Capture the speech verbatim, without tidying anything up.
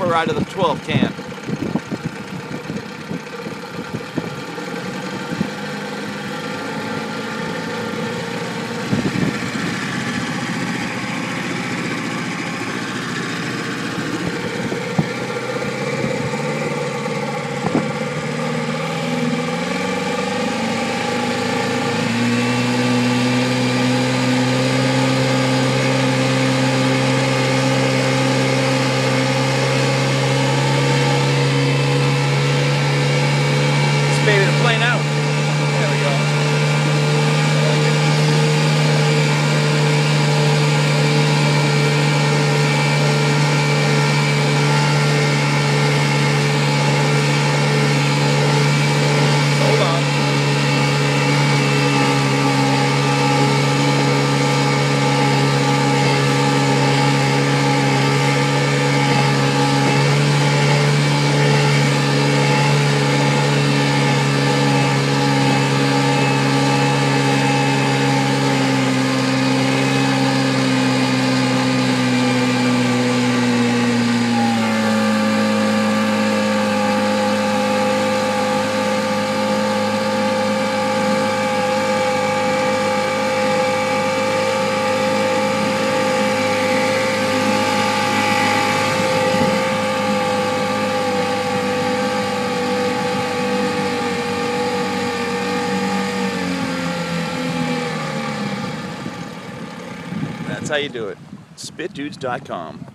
four out of the twelve can. Baby, to plane out. There we go. Hold on. That's how you do it. spit dudes dot com.